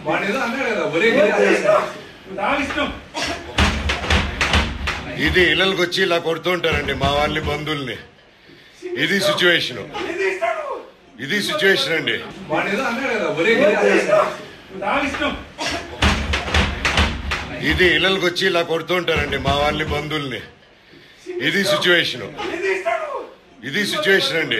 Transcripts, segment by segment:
ఇది ఇళ్ళకి వచ్చి ఇలా కొడుతుంటారండి మా వాళ్ళని బంధువుల్ని. ఇది సిచ్యువేషన్ అండి. ఇది ఇళ్ళకి వచ్చి ఇలా కొడుతుంటారండి మా వాళ్ళని బంధువుల్ని. ఇది సిచ్యువేషన్ అండి.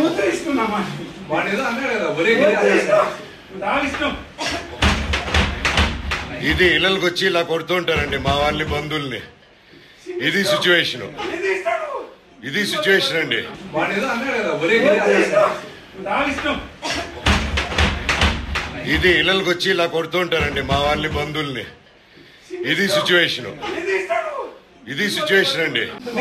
ఇది ఇళ్ళకి వచ్చి ఇలా కొడుతుంటారండి మా వాళ్ళని బంధువుల్ని. ఇది సిచ్యువేషన్ అండి. ఇది ఇళ్ళకి వచ్చి ఇలా కొడుతుంటారండి మా వాళ్ళని బంధువుల్ని. ఇది సిచ్యువేషన్ అండి.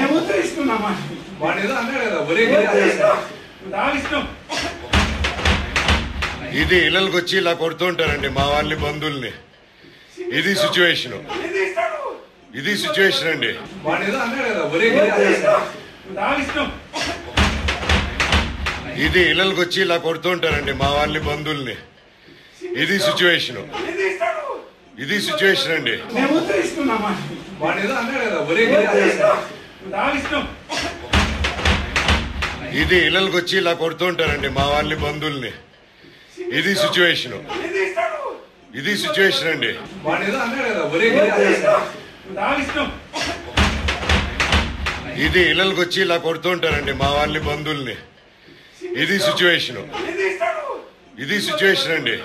ఇది ఇళ్ళకి వచ్చి ఇలా కొడుతుంటారండి మా వాళ్ళని బంధువుల్ని. ఇది సిచ్యువేషన్ అండి. ఇది ఇళ్ళకి వచ్చి ఇలా కొడుతుంటారండి మా వాళ్ళని బంధువుల్ని. ఇది సిచ్యువేషన్ అండి. ఇది ఇళ్ళకి వచ్చి ఇలా కొడుతుంటారండి మా వాళ్ళని బంధువుల్ని. ఇది సిచ్యువేషన్ అండి. ఇది ఇళ్ళకి వచ్చి ఇలా కొడుతుంటారండి మా వాళ్ళని బంధువుల్ని. ఇది సిచ్యువేషన్ అండి.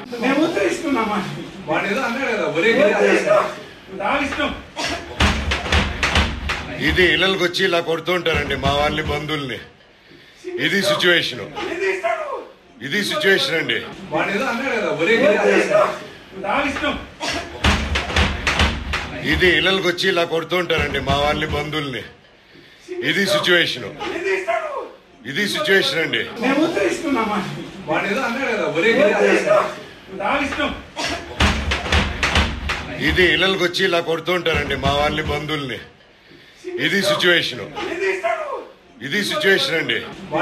ఇది ఇళ్ళకి వచ్చి ఇలా కొడుతుంటారండి మా వాళ్ళని బంధువుల్ని. ఇది సిచ్యువేషన్ అండి. ఇది ఇళ్ళకి వచ్చి ఇలా కొడుతుంటారండి మా వాళ్ళని బంధువుల్ని. ఇది సిచ్యువేషన్ అండి. ఇది ఇళ్ళకి వచ్చి ఇలా కొడుతుంటారండి మా వాళ్ళని బంధువుల్ని. ఇది సిచ్యువేషన్ అండి.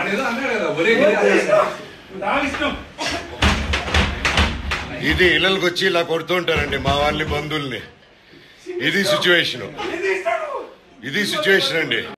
ఇది ఇళ్ళకి వచ్చి ఇలా కొడుతుంటారండి మా వాళ్ళని బంధువుల్ని. ఇది సిచ్యువేషన్ అండి.